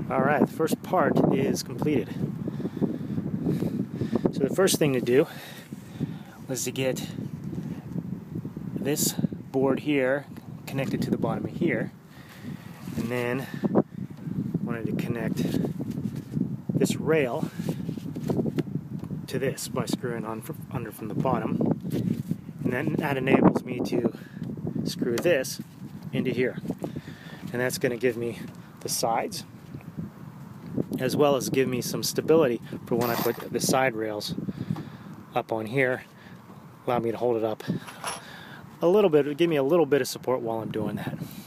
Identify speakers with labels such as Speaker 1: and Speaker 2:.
Speaker 1: Alright, the first part is completed. So the first thing to do was to get this board here connected to the bottom of here, and then wanted to connect this rail to this by screwing on under from the bottom, and then that enables me to screw this into here, and that's going to give me the sides as well as give me some stability for when I put the side rails up on here. Allow me to hold it up a little bit, give me a little bit of support while I'm doing that.